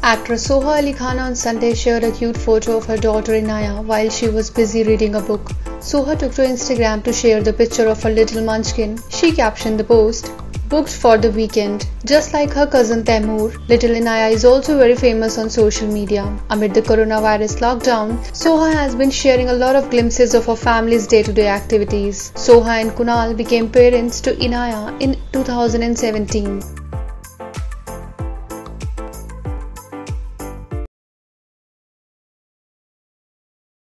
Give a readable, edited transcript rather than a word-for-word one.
Actress Soha Ali Khan on Sunday shared a cute photo of her daughter Inaya while she was busy reading a book. Soha took to Instagram to share the picture of her little munchkin. She captioned the post, "Booked for the weekend." Just like her cousin Taimur, little Inaya is also very famous on social media. Amid the coronavirus lockdown, Soha has been sharing a lot of glimpses of her family's day-to-day activities. Soha and Kunal became parents to Inaya in 2017.